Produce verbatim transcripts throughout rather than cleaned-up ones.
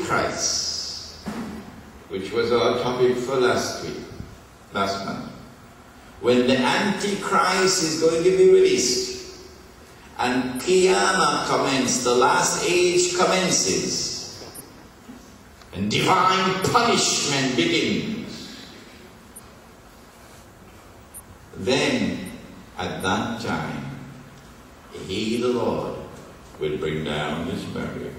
Antichrist, which was our topic for last week, last month. When the Antichrist is going to be released and Qiyamah commences, the last age commences, and divine punishment begins, then at that time, He, the Lord, will bring down His barrier,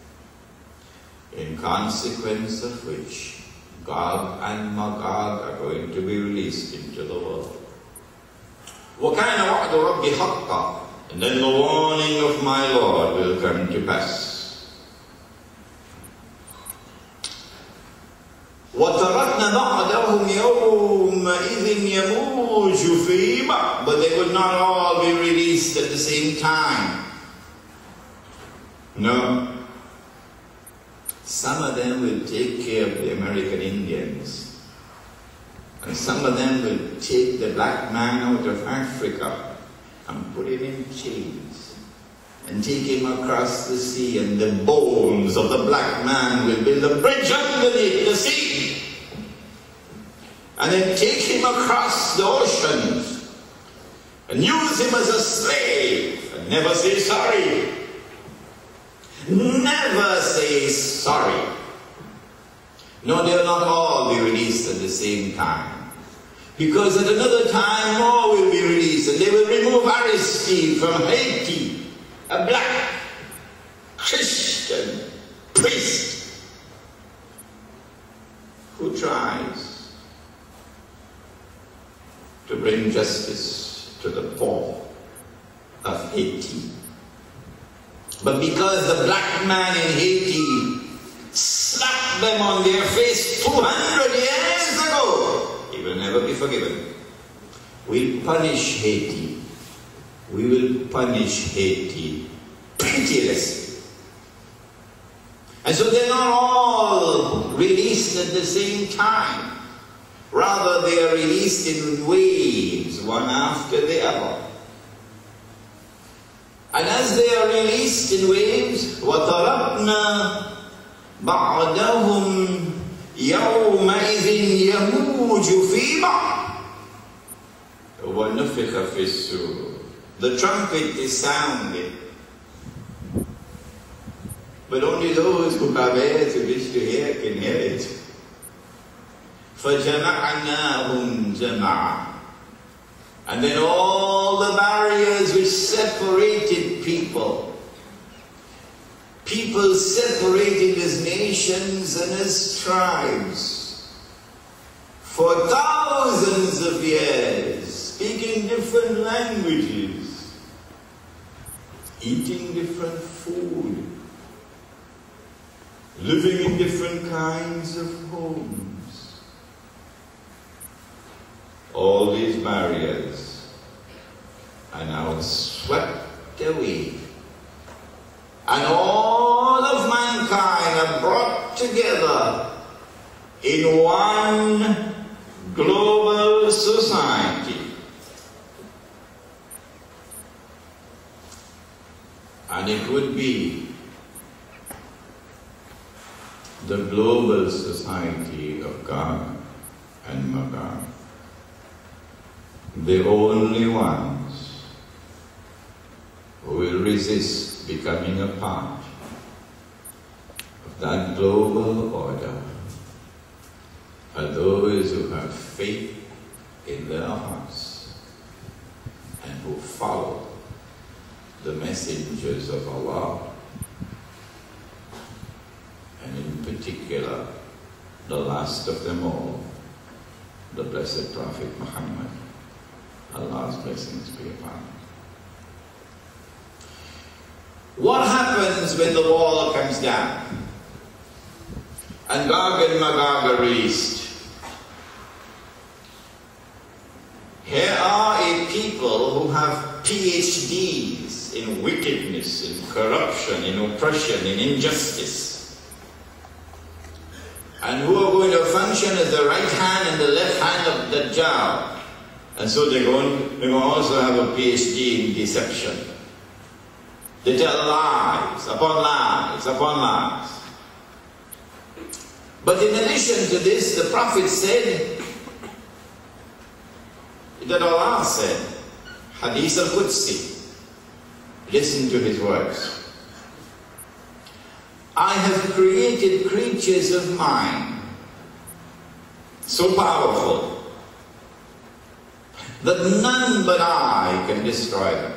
in consequence of which Gog and Magog are going to be released into the world. وَكَانَ وَعْدُ رَبِّ حَقًّا, and then the warning of my Lord will come to pass. وَتَرَكْنَا بَعْدَهُمْ يَوْمَئِذٍ يَمُوجُ فِي بَعْضٍ, but they would not all be released at the same time. No. Some of them will take care of the American Indians, and some of them will take the black man out of Africa and put him in chains and take him across the sea, and the bones of the black man will build a bridge underneath the sea, and then take him across the oceans and use him as a slave and never say sorry. Never say sorry. No, they'll not all be released at the same time, because at another time more will be released, and they will remove Aristide from Haiti, a black Christian priest who tries to bring justice to the poor of Haiti. But because the black man in Haiti slapped them on their face two hundred years ago, he will never be forgiven. We'll punish Haiti. We will punish Haiti pitilessly. And so they're not all released at the same time. Rather, they are released in waves, one after the other. And as they are released in waves, وَتَرَكْنَا بَعْدَهُمْ يَوْمَئِذٍ يَمُوجُ فِي بَعْضٍ وَنُفِخَ فِي السُّورِ. The trumpet is sounded, but only those who have ears to wish to hear can hear it. فَجَمَعْنَاهُمْ جَمَعًا. And then all the barriers which separated people, people separated as nations and as tribes for thousands of years, speaking different languages, eating different food, living in different kinds of homes. All these barriers are now swept away, and all of mankind are brought together in one global society. And it would be the global society of Gog and Magog, the only ones who will resist becoming a part of that global order are those who have faith in their hearts and who follow the messengers of Allah, and in particular the last of them all, the blessed Prophet Muhammad. Allah's blessings be upon him. What happens when the wall comes down and Gog and Magog are released? Here are a people who have P H Ds in wickedness, in corruption, in oppression, in injustice, and who are going to function as the right hand and the left hand of Dajjal. And so they're going, they're going to also have a P H D in deception. They tell lies upon lies upon lies. But in addition to this, the Prophet said that Allah said, Hadith al-Qudsi, listen to his words. I have created creatures of mine so powerful that none but I can destroy them.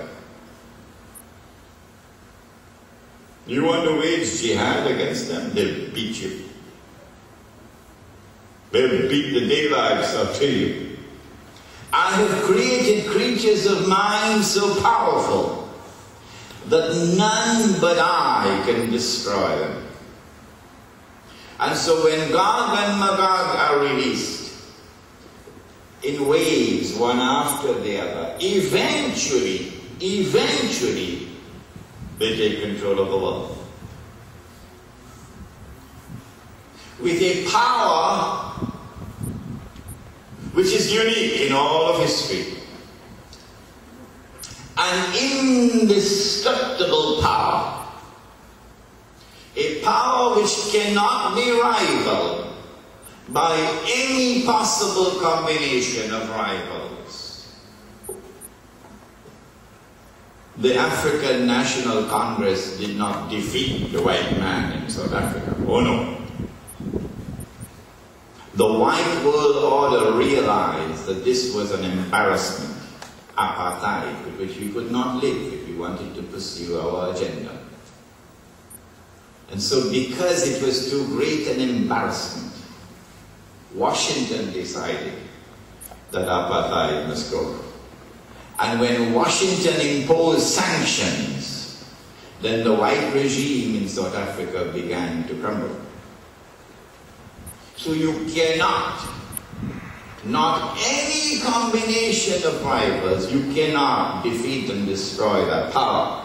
You want to wage jihad against them? They'll beat you. They'll beat the daylights out of you. I have created creatures of mine so powerful that none but I can destroy them. And so when Gog and Magog are released in waves, one after the other, eventually, eventually, they take control of the world. With a power which is unique in all of history. An indestructible power. A power which cannot be rivaled by any possible combination of rivals. The African National Congress did not defeat the white man in South Africa. Oh no. The white world order realized that this was an embarrassment, apartheid, with which we could not live if we wanted to pursue our agenda. And so because it was too great an embarrassment, Washington decided that apartheid must go. And when Washington imposed sanctions, then the white regime in South Africa began to crumble. So you cannot, not any combination of rivals, you cannot defeat and destroy that power.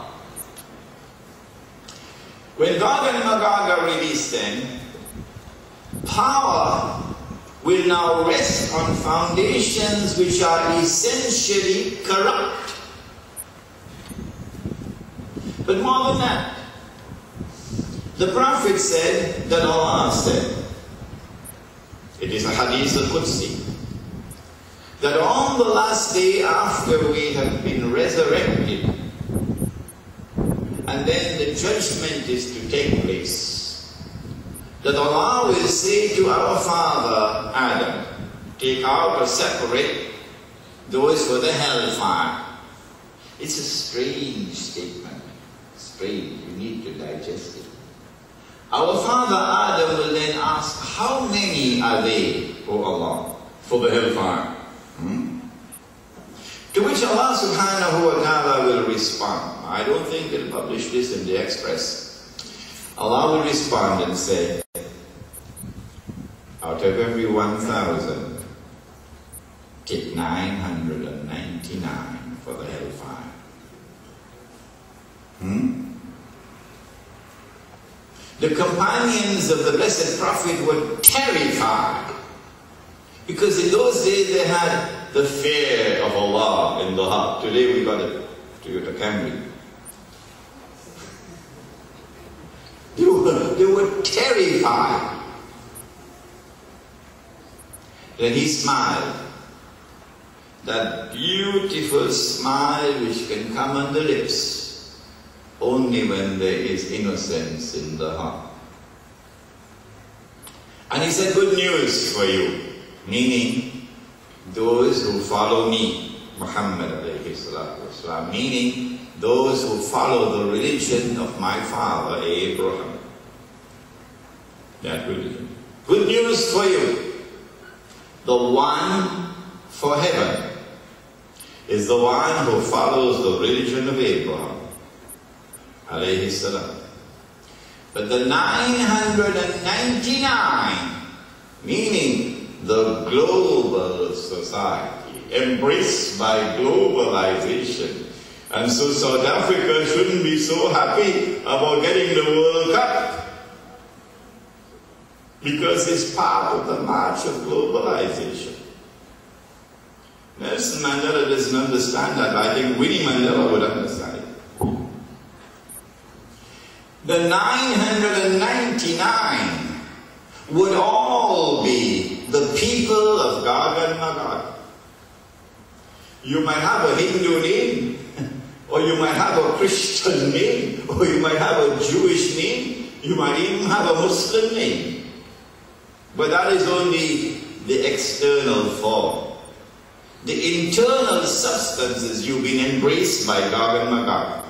When Gog and Magog are released then, power will now rest on foundations which are essentially corrupt. But more than that, the Prophet said that Allah said, it is a Hadith al-Qudsi, that on the last day after we have been resurrected, and then the judgment is to take place, that Allah will say to our father Adam, take out or separate those for the hellfire. It's a strange statement. Strange. You need to digest it. Our father Adam will then ask, how many are they, O Allah, for the hellfire? Hmm? To which Allah subhanahu wa ta'ala will respond. I don't think he'll publish this in the Express. Allah will respond and say, out of every one thousand, take nine hundred ninety-nine for the hellfire. Hmm? The companions of the Blessed Prophet were terrified, because in those days they had the fear of Allah in the heart. Today we got a Toyota Camry. They were, they were terrified. Then he smiled. That beautiful smile which can come on the lips only when there is innocence in the heart. And he said, good news for you, meaning those who follow me, Muhammad alayhi salatu wasalam, meaning those who follow the religion of my father Abraham. That religion. Good news for you. The one for heaven is the one who follows the religion of Abraham alayhi salam. But the nine hundred ninety-nine, meaning the global society, embraced by globalization. And so South Africa shouldn't be so happy about getting the World Cup, because it's part of the march of globalization. Nelson Mandela doesn't understand that. I think Winnie Mandela would understand it. The nine hundred ninety-nine would all be the people of Gog and Magog. You might have a Hindu name, or you might have a Christian name, or you might have a Jewish name, you might even have a Muslim name. But that is only the external form. The internal substance is you've been embraced by Gog and Magog.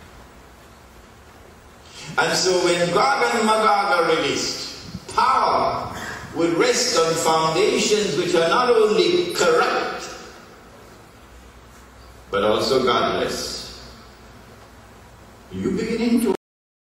And so when Gog and Magog are released, power will rest on foundations which are not only corrupt, but also godless. Are you beginning to